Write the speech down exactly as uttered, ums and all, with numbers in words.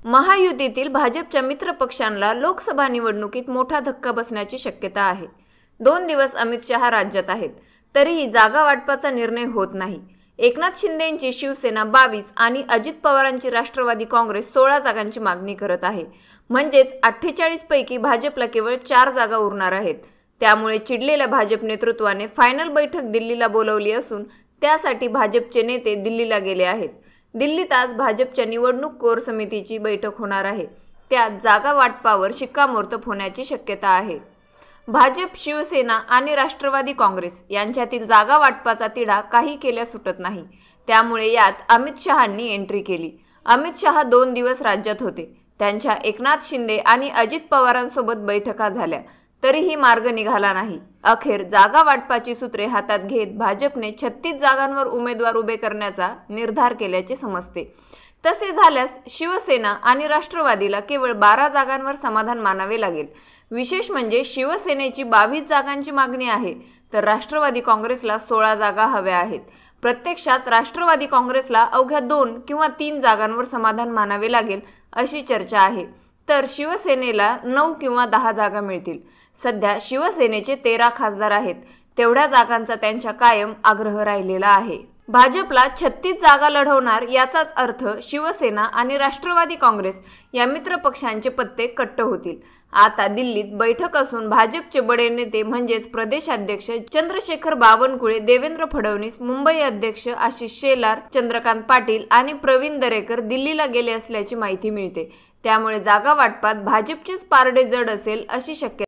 महायुतीतील भाजपच्या मित्र पक्षांना लोकसभा निवडणुकीत मोठा धक्का बसण्याची शक्यता आहे। दोन दिवस अमित शहा राज्यात आहेत, तरीही जागा वाटपाचा निर्णय होत नाही। एकनाथ शिंदेंची शिवसेना बावीस आणि अजित पवारांची राष्ट्रवादी काँग्रेस सोळा जागांची मागणी करत आहे। म्हणजेच अठ्ठेचाळीस पैकी भाजपला केवळ चार जागा उरणार आहेत। त्यामुळे चिडलेल्या भाजप नेतृत्वाने फायनल बैठक दिल्लीला बोलावली असून त्यासाठी भाजपचे नेते दिल्लीला गेले आहेत। दिल्लीत आज भाजपच्या निवडणूक कोर समितीची बैठक होणार आहे। त्यात जागा वाटपावर शिक्कामोर्तब होण्याची शक्यता आहे। भाजप, शिवसेना आणि राष्ट्रवादी काँग्रेस यांच्यातील जागा वाटपाचा तिढा काही केल्या सुटत नाही। त्यामुळे यात अमित शहांनी एंट्री केली। अमित शहा दोन दिवस राज्यात होते। त्यांच्या एकनाथ शिंदे आणि अजित पवारांसोबत बैठका झाल्या, तरीही मार्ग निघाला नाही। अखेर जागा वाटपाची सूत्रे हातात घेत भाजपने छत्तीस जागांवर उमेदवार उभे करण्याचा निर्धार केल्याचे समजते। तसे झाल्यास शिवसेना आणि राष्ट्रवादीला केवळ बारा जागांवर समाधान मानावे लागेल। विशेष म्हणजे शिवसेनेची बावीस जागांची मागणी आहे, तर राष्ट्रवादी काँग्रेसला सोळा जागा हव्या आहेत। प्रत्यक्षात राष्ट्रवादी काँग्रेसला अवघ्या दोन किंवा तीन जागांवर समाधान मानावे लागेल अशी चर्चा आहे, तर शिवसेनेला नऊ किंवा दहा जागा मिळतील। सध्या शिवसेनेचे तेरा खासदार आहेत, तेवढ्या जागांचा त्यांच्या कायम आग्रह राहिलेला आहे। भाजपला छत्तीस जागा लढवणार याचाच अर्थ शिवसेना आणि राष्ट्रवादी काँग्रेस या मित्र पक्षांचे पत्ते कट्ट होतील। आता दिल्लीत बैठक असून भाजपचे बडे नेते म्हणजेच प्रदेशाध्यक्ष चंद्रशेखर बावनकुळे, देवेंद्र फडणवीस, मुंबई अध्यक्ष आशिष शेलार, चंद्रकांत पाटील आणि प्रवीण दरेकर दिल्लीला गेले असल्याची माहिती मिळते। त्यामुळे जागा वाटपात भाजपचेच पारडे जड असेल अशी शक्यता